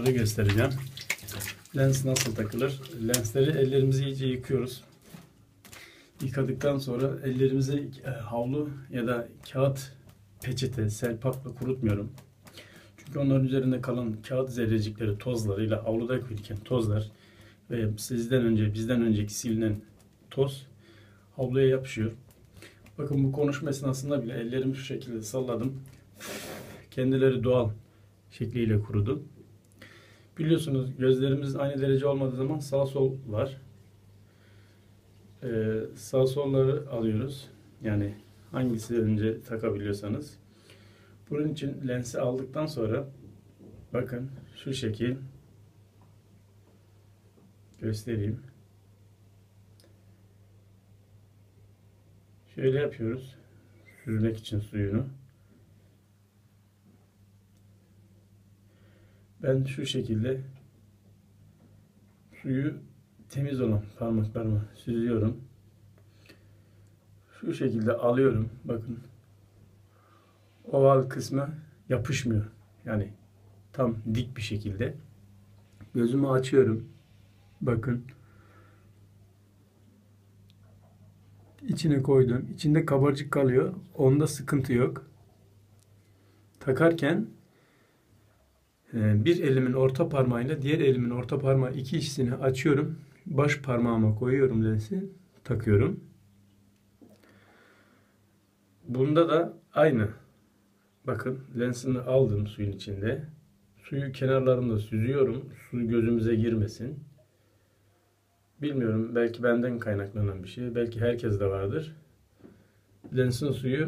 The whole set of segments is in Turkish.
lensleri göstereceğim. Lens nasıl takılır? Lensleri ellerimizi iyice yıkıyoruz. Yıkadıktan sonra ellerimizi havlu ya da kağıt, peçete, selpakla kurutmuyorum. Çünkü onların üzerinde kalan kağıt zerrecikleri, tozlarıyla havluda biriken tozlar ve bizden önceki silinen toz havluya yapışıyor. Bakın bu konuşma esnasında bile ellerimi şu şekilde salladım. Kendileri doğal şekliyle kurudu. Biliyorsunuz gözlerimiz aynı derece olmadığı zaman sağ sol var. Sağ solları alıyoruz. Yani hangisi önce takabiliyorsanız. Bunun için lensi aldıktan sonra bakın şu şekil göstereyim. Şöyle yapıyoruz. Süzmek için suyunu. Ben şu şekilde suyu temiz olan parmaklarıma süzüyorum. Şu şekilde alıyorum. Bakın. Oval kısmı yapışmıyor. Yani tam dik bir şekilde. Gözümü açıyorum. Bakın. İçine koydum. İçinde kabarcık kalıyor. Onda sıkıntı yok. Takarken bir elimin orta parmağıyla diğer elimin orta parmağı ikisini açıyorum. Baş parmağıma koyuyorum lensi. Takıyorum. Bunda da aynı. Bakın lensimi aldım suyun içinde. Suyu kenarlarında süzüyorum. Su gözümüze girmesin. Bilmiyorum, belki benden kaynaklanan bir şey. Belki herkes de vardır. Lensin suyu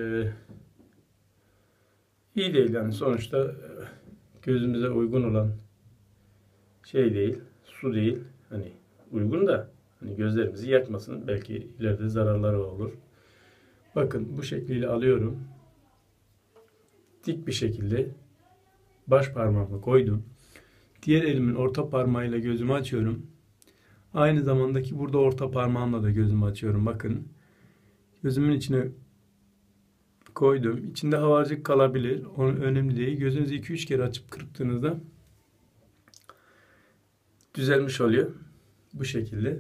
iyi değil yani sonuçta gözümüze uygun olan şey değil. Su değil. Hani uygun da hani gözlerimizi yakmasın. Belki ileride zararları olur. Bakın bu şekliyle alıyorum. Dik bir şekilde baş parmağımı koydum. Diğer elimin orta parmağıyla gözümü açıyorum. Aynı zamandaki burada orta parmağımla da gözümü açıyorum. Bakın. Gözümün içine koydum. İçinde havarcık kalabilir. Onun önemli değil. Gözünüzü 2-3 kere açıp kırptığınızda düzelmiş oluyor. Bu şekilde.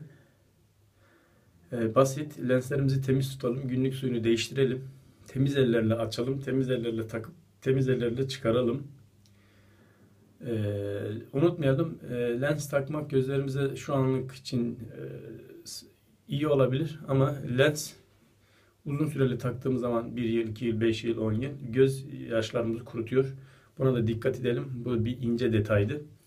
Basit. Lenslerimizi temiz tutalım. Günlük suyunu değiştirelim. Temiz ellerle açalım. Temiz ellerle takıp temiz ellerle çıkaralım. Unutmayalım. Lens takmak gözlerimize şu anlık için iyi olabilir. Ama lens uzun süreli taktığımız zaman 1 yıl, 2 yıl, 5 yıl, 10 yıl göz yaşlarımızı kurutuyor. Buna da dikkat edelim. Bu bir ince detaydı.